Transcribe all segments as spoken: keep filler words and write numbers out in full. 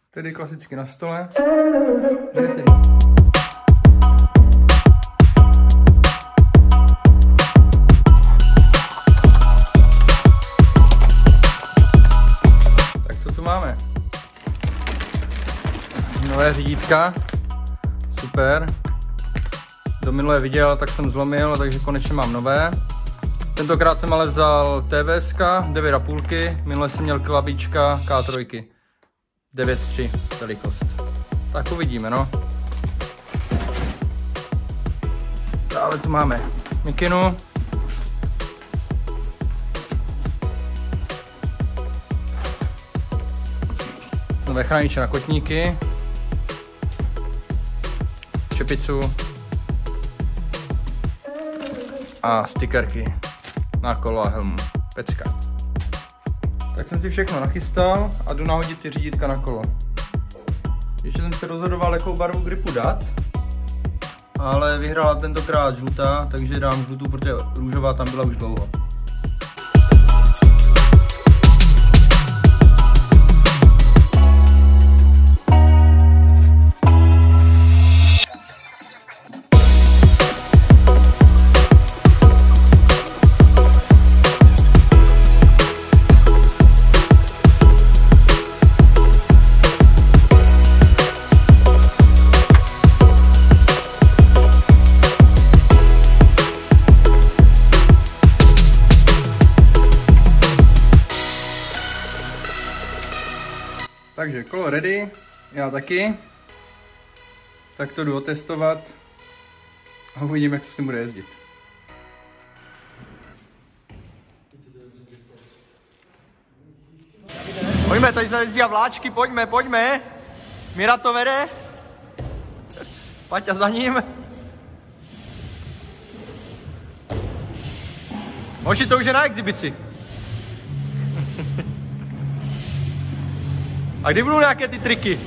Tedy klasicky na stole. Kde tedy? Tak co tu máme? Nové řídítka. Super. Kdo minulé viděl, tak jsem zlomil, takže konečně mám nové. Tentokrát jsem ale vzal T V S devět a půl. Minule jsem měl Klabička K tři. devět tři velikost. Tak uvidíme, no. Dále tu máme mikinu. Nové chrániče na kotníky. Čepicu. A stickerky na kolo a helmu. Pecka. Tak jsem si všechno nachystal a jdu nahodit ty řídítka na kolo. Ještě jsem se rozhodoval, jakou barvu gripu dát, ale vyhrála tentokrát žlutá, takže dám žlutou, protože růžová tam byla už dlouho. Takže kolo ready, já taky, tak to jdu otestovat a uvidíme, jak to s tím bude jezdit. Pojďme, tady se jezdí a vláčky, pojďme, pojďme, Mira to vede, Paťa za ním. Moši, to už je na exibici. A kdy budou nějaké ty triky?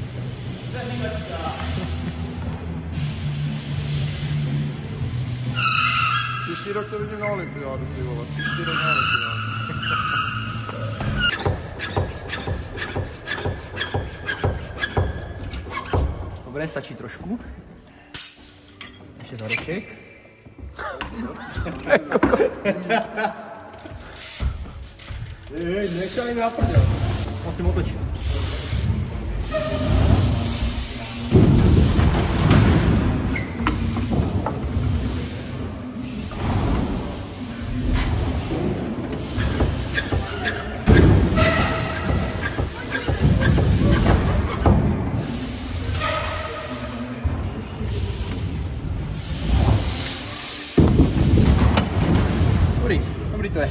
Příští rok to vidím na olympiádu, ty vole. Příští rok na olympiádu. Dobré, stačí trošku. Ještě zadeček. Hej, nechaj na prdel. Musím otočit. Dobrý, dobrý to je.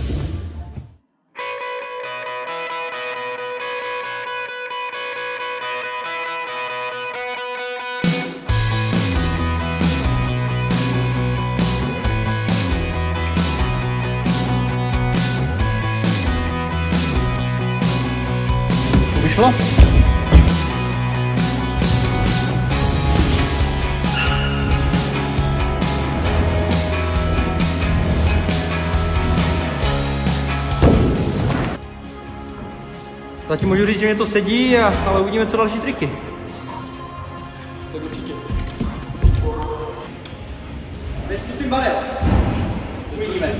Vyšlo? Zatím můžu říct, že mě to sedí, a, ale uvidíme, co další triky. Tak určitě. Teď zkusím baret. Uvidíme.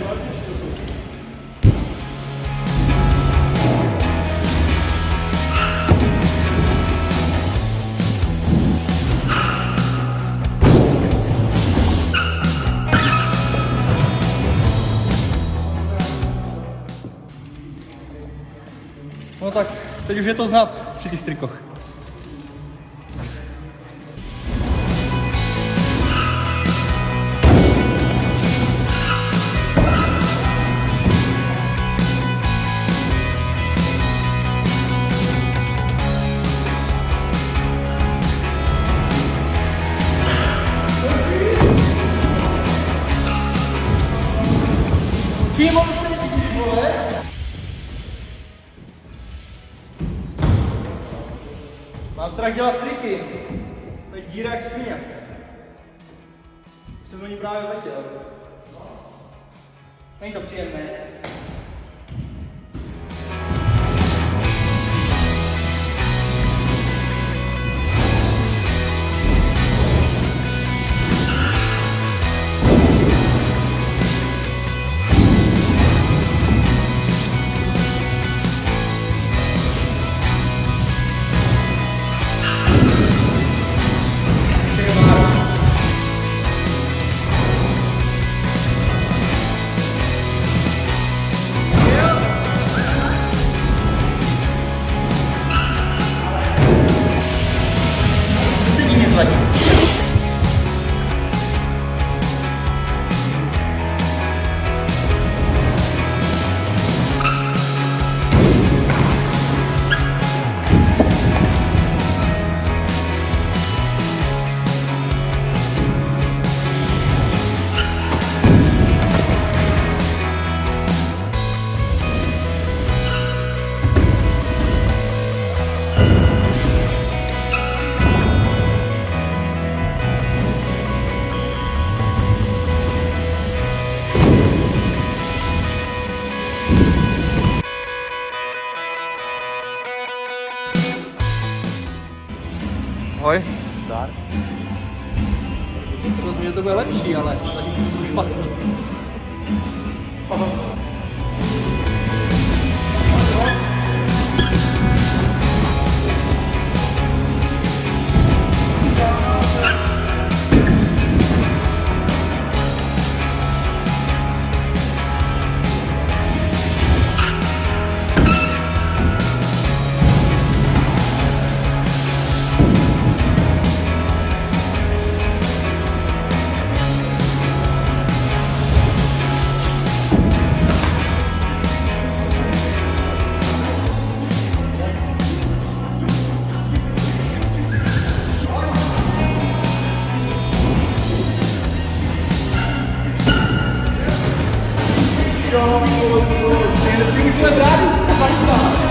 No tak, teď už je to znát při těch trikoch. Kým on se vidí, vole? Mám strach dělat triky. To je díra jak svině. Jsem do ní právě letěl. Není to příjemné. Ahoj. Zdar. Rozumím, to bude lepší, ale zatím jsou špatný.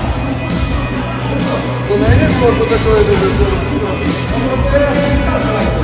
To nejde, to takové, to